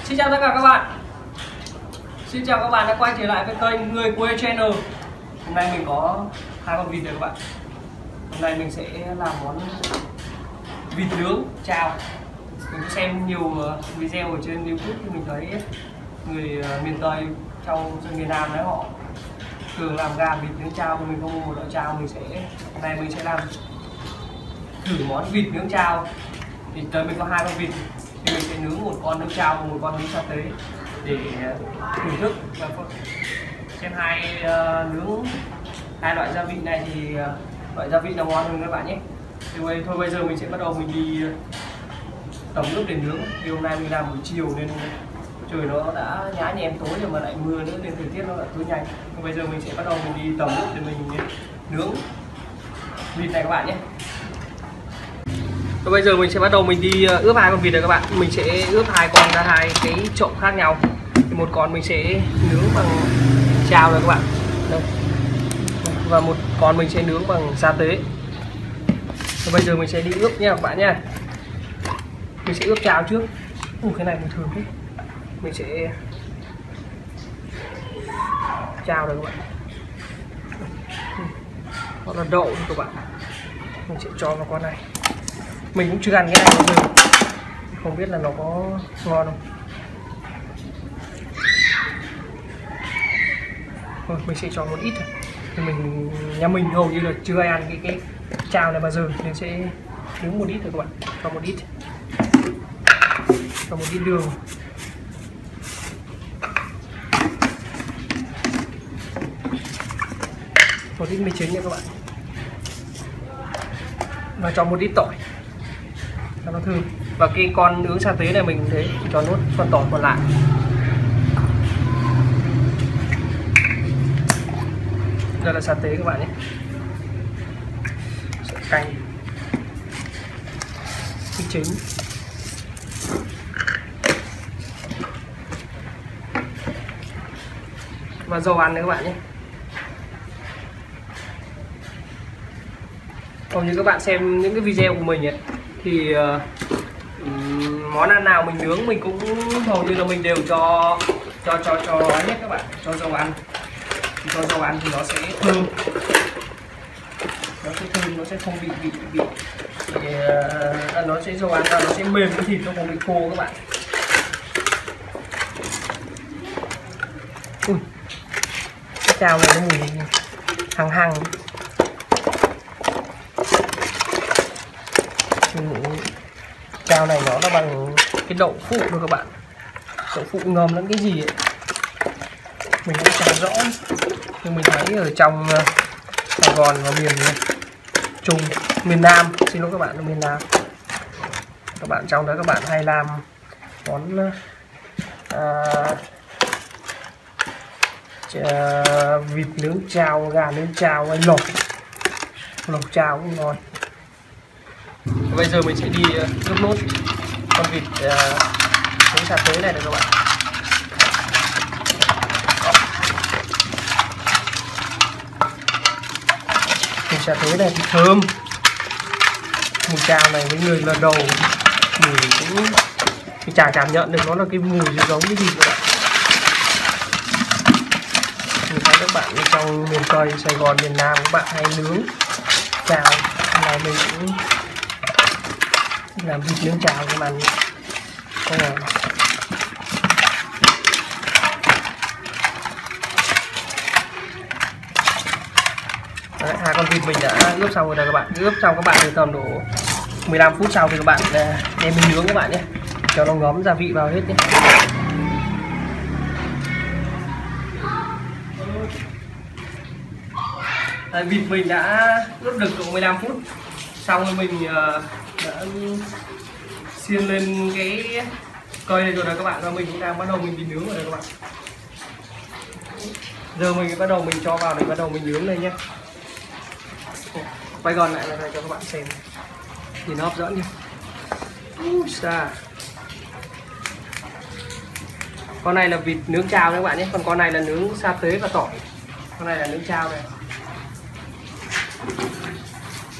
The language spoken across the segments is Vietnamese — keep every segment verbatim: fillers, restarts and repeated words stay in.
Xin chào tất cả các bạn. Xin chào các bạn đã quay trở lại với kênh Người Quê Channel. Hôm nay mình có hai con vịt rồi các bạn. Hôm nay mình sẽ làm món vịt nướng chao. Mình có xem nhiều video ở trên YouTube thì mình thấy người miền Tây trong miền Nam đấy họ thường làm gà vịt nướng chao, thì mình không mua một loại chao. Mình sẽ hôm nay mình sẽ làm thử món vịt nướng chao. Thì tới mình có hai con vịt thì mình sẽ nướng một con nướng chao và một con nướng sa tế để thưởng thức và xem hai uh, nướng hai loại gia vị này thì uh, loại gia vị nào ngon hơn các bạn nhé. Thì bây, thôi bây giờ mình sẽ bắt đầu mình đi tẩm nước để nướng. Thì hôm nay mình làm buổi chiều nên trời nó đã nhá nhem tối rồi mà lại mưa nữa nên thời tiết nó lại tối nhanh. Thì bây giờ mình sẽ bắt đầu mình đi tẩm nước để mình nướng vịt này các bạn nhé. Và bây giờ mình sẽ bắt đầu mình đi ướp hai con vịt này các bạn. Mình sẽ ướp hai con ra hai cái trộn khác nhau. Thì một con mình sẽ nướng bằng chao rồi các bạn. Đây. Và một con mình sẽ nướng bằng sa tế. Và bây giờ mình sẽ đi ướp nha các bạn nha. Mình sẽ ướp chao trước. Ủa cái này mình thường thế. Mình sẽ chao rồi các bạn. Hoặc là đậu các bạn. Mình sẽ cho vào con này. Mình cũng chưa ăn cái này bao giờ, không biết là nó có ngon không. Thôi, mình sẽ cho một ít thôi. Thì mình nhà mình hầu như là chưa ai ăn cái cái chao này bao giờ nên sẽ nướng một ít thôi các bạn. Cho một ít, cho một ít đường, một ít mì chính nha các bạn, và cho một ít tỏi cho nó thơm. Và cái con nướng sa tế này mình thấy cho nốt phần tỏi còn lại. Đây là sa tế các bạn nhé. Sợi canh, mì chính, và dầu ăn nữa các bạn nhé. Còn như các bạn xem những cái video của mình ấy, thì uh, món ăn nào mình nướng mình cũng hầu như là mình đều cho cho cho cho hết các bạn, cho dầu ăn. Cho dầu ăn thì nó sẽ thơm, nó sẽ thơm, nó sẽ không bị bị bị, bị uh, nó sẽ dầu ăn ra nó sẽ mềm, cái thịt nó không bị khô các bạn. Ui, cái chao này nó mùi hăng hăng. Chao này nó là bằng cái đậu phụ thôi các bạn, đậu phụ ngầm lẫn cái gì ấy mình cũng chẳng rõ, nhưng mình thấy ở trong Sài Gòn và miền Trung, miền Nam, xin lỗi các bạn, ở miền Nam các bạn trong đó các bạn hay làm món à, chà, vịt nướng chao, gà nướng chao hay lẩu lẩu chao cũng ngon. Bây giờ mình sẽ đi ướp nốt con vịt uh, nướng sa tế này được các bạn. Vịt sa tế này thì thơm, mùi chao này với người lần đầu mùi cũng mình chả cảm nhận được nó là cái mùi giống cái gì các bạn. Mình thấy các bạn trong miền Tây, Sài Gòn, miền Nam các bạn hay nướng chao, này mình cũng làm vịt nướng chao cho bạn không ngờ. Đấy, hai con vịt mình đã ướp xong rồi này các bạn. Ướp xong các bạn từ tầm độ mười lăm phút sau thì các bạn đem mình nướng các bạn nhé, cho nó ngấm gia vị vào hết nhé. Đấy, vịt mình đã ướp được độ mười lăm phút xong rồi mình đã xiên lên cái cây này rồi đấy các bạn, và mình cũng đang bắt đầu mình đi nướng rồi đấy các bạn. Giờ mình bắt đầu mình cho vào để bắt đầu mình nướng lên nhé. Quay gòn lại là cho các bạn xem nhìn nó hấp dẫn nhé. Ui xa. Con này là vịt nướng chao đấy các bạn nhé, còn con này là nướng sa tế và tỏi. Con này là nướng chao này.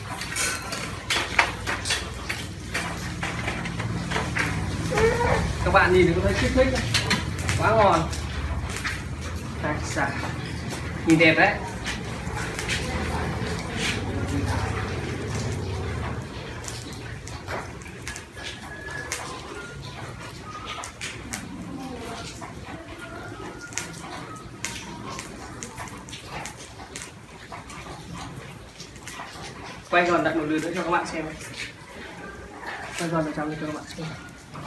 Các bạn nhìn thì có thấy kích thích không? Quá ngon. Đây, xả. Nhìn đẹp đấy. Quay giòn đặt một lượt nữa cho các bạn xem. Quay giòn ở trong cho các bạn xem.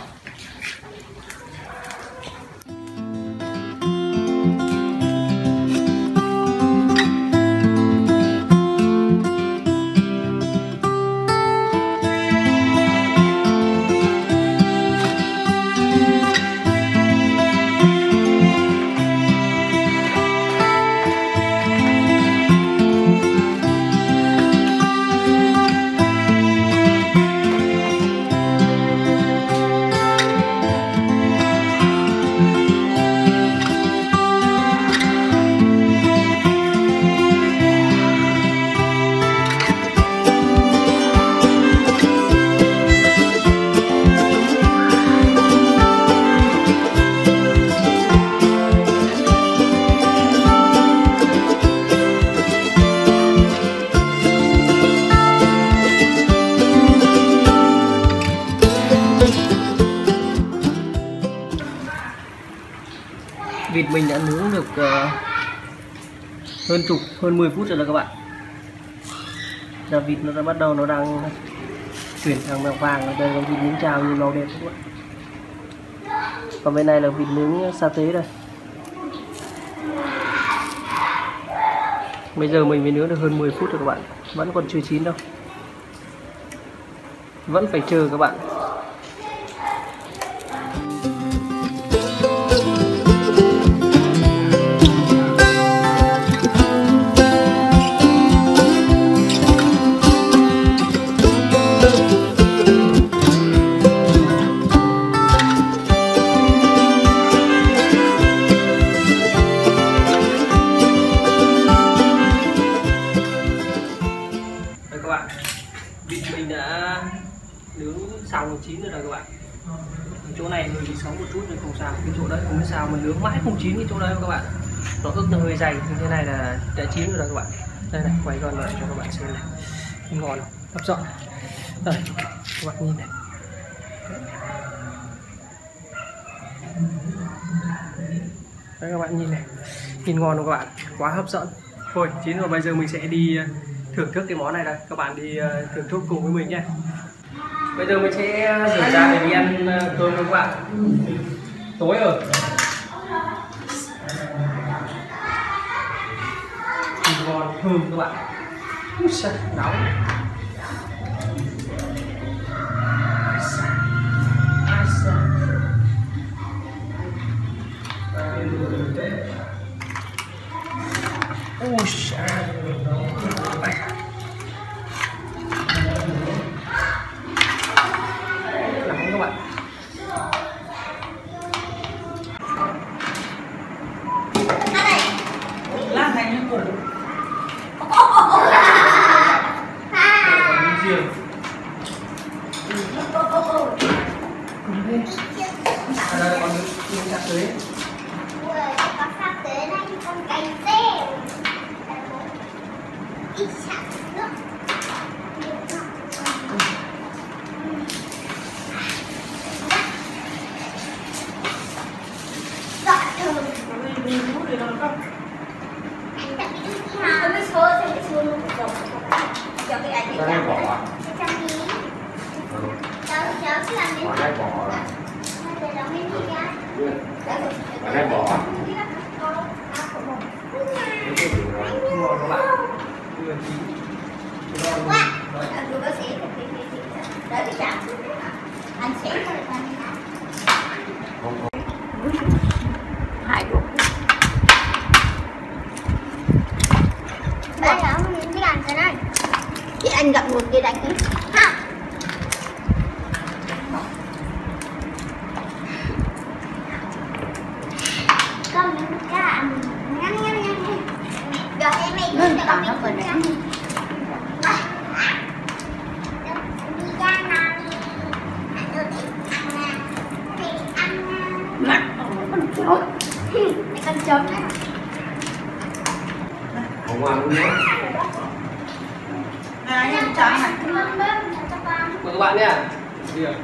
Vịt mình đã nướng được uh, hơn chục hơn mười phút rồi đó các bạn. Giờ vịt nó đã bắt đầu nó đang chuyển sang màu vàng. Đây là vịt nướng chào như màu đẹp các bạn. Còn bên này là vịt nướng sa tế đây. Bây giờ mình mới nướng được hơn mười phút rồi các bạn. Vẫn còn chưa chín đâu. Vẫn phải chờ các bạn. Các bạn, vịt mình đã nướng xong chín rồi đó các bạn. Ở chỗ này hơi bị xấu một chút nhưng không sao, cái chỗ đấy không biết sao mình nướng mãi không chín cái chỗ đấy các bạn. Nó ức nó hơi dày như thế này là đã chín rồi đó các bạn. Đây này, quay con lại cho các bạn xem này. Ngon không? Hấp dẫn. Đây, các bạn nhìn này. Đấy các bạn nhìn này. Nhìn ngon không các bạn? Quá hấp dẫn. Thôi, chín rồi, bây giờ mình sẽ đi thưởng thức cái món này đây. Các bạn đi thưởng thức cùng với mình nhé. Bây giờ mình sẽ rửa ra để đi ăn cơm với các bạn. Tối rồi. Ngon thơm các bạn. Úi xà, nóng. Ai xà. Ai xà. Ui xà. Nóng các bạn. Lát thành như củ. Riêng. À đây còn miếng sắp tới. Con sắp tới đây con cày xe. Ít sắp nước. Dạ thơm. Mình muốn để làm không? Anh đã bị đi hả? Tôi mới xô xem cái xô luôn của chồng. Cho cái ảnh này chẳng bỏ. Cái trang ý. Cháu cháu cứ làm đến. Bỏ đây bỏ là. Để nó mới đi ra. Ở đây bỏ. Ngon các bạn. Quá. Rồi có xé được cái đỡ cái chạm. Anh xé thôi anh. Hai cục. Đây là những cái đàn cái này. Chị anh gặp một cái đánh ấy. Ha. Con những cái ăn nhăn nhăn nhăn. Rồi em mày đi cho con miếng phần này. Đi ra nào. Rồi đi ăn. Thì ăn Nặng. Ôi. Mày cần chấm đấy. Không ăn luôn nhé. Này anh em trắng này. Mời các bạn nhé. Đi rồi.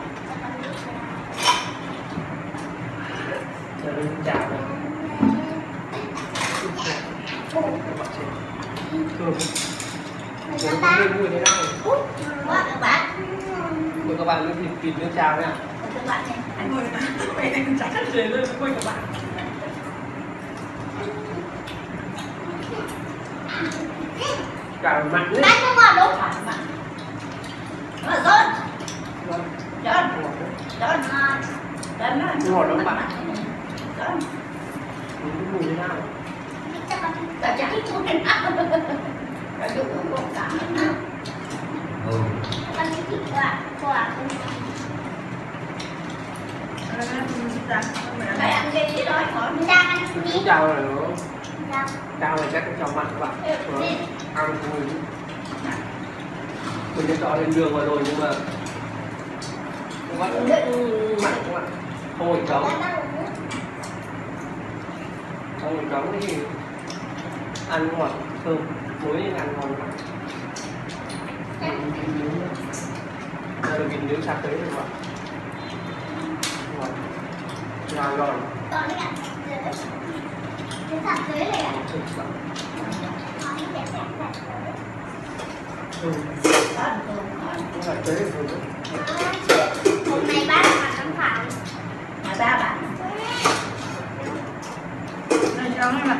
Giờ mình chào này. Thơm. Thơm không nên mua thế nào. Quá các bạn. Mời các bạn thịt thịt nước chào nha. Các bạn này. Anh ngồi đây anh trắng rất dễ luôn quay các bạn. Cả mặn đấy. Bánh nó ngon đúng không? Nó là rớt. Rớt. Rớt ngon. Rớt nó Ngọt lắm bạn. Rớt. Mùi thế nào? Cả chả thích chút đến ăn. Cả chút cũng không cả nữa. Ừ. Con thích thịt quả. Quả. Phải ăn cái gì đó khỏi. Đang ăn Nước đi. chào này nó Đang. chào này chắc chào mặn các bạn. Nó ăn mùi. Mình đã cho lên đường vào rồi nhưng mà nó vẫn mặn các bạn. Không hổi trống. Không hổi trống thì ăn ngọt thơm, muối thì ăn ngon lắm. Đây là mình nướng sạc tới rồi các bạn. Ngọt. Ngon rồi. Còn cái ăn cái sạc dưới này ạ. Ừ. Cũng là tới rồi. Hôm nay bác là không phải. Mà ba bạn. Này trắng này.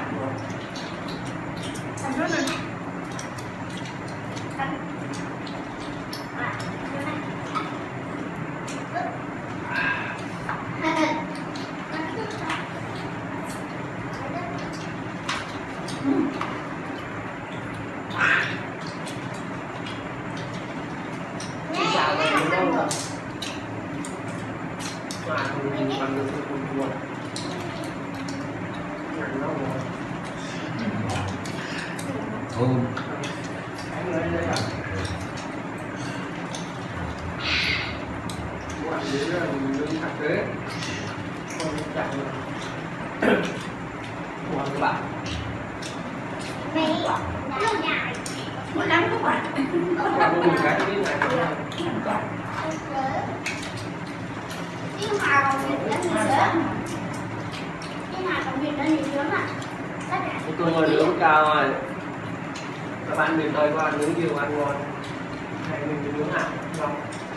Ăn rất này. Chào này đúng không? Mà mình bằng được cái cuốn cuốn. Nặng nó rồi. Ừ. Anh lấy đây à? Các bạn dưới là mình đứng sạc thế. Không chạm nữa. Của các bạn. Mày lâu dài. Mỗi lắm các bạn. Các bạn mua cái biết này không? Nhưng mà còn việc đó thì sớm. Nhưng mà còn việc đó thì sớm ạ. Tất cả. Tôi ngồi nướng cao rồi. Các bạn miền Tây các bạn nướng nhiều ăn ngon. Này mình nướng hạt ngon.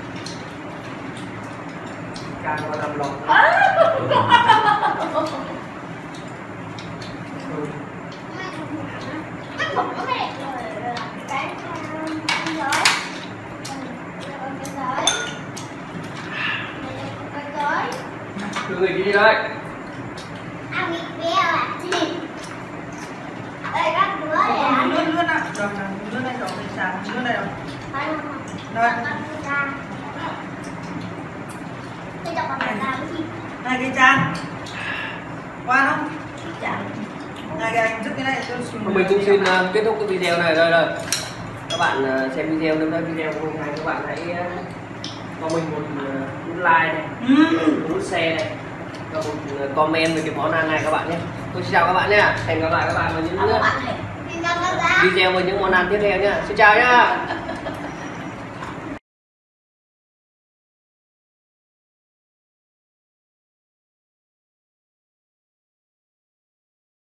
Cao qua năm lon. Ừ. Bắt bụng nó đẹp rồi. Rồi làm cái con gói. Rồi cái gói. Cái gói. Đưa người đi đây. Ăn bị béo ạ. Đây các đứa này ạ. Luôn luôn ạ. Rồi nào, luôn đây rồi, xào luôn đây rồi. Rồi. Bây giờ còn phải làm cái gì? Này cái chan. Qua không? Này cái anh rứt cái này tôi xuống. Mình cũng xin uh, kết thúc cái video này đây rồi. Các bạn uh, xem video nếu thấy video của mình hay các bạn hãy uh, cho mình một uh, like này, một nút share này, và một uh, comment về cái món ăn này các bạn nhé. Tôi xin chào các bạn nhé. Hẹn gặp lại các bạn vào những uh, video với những món ăn tiếp theo nhé. Xin chào nhá.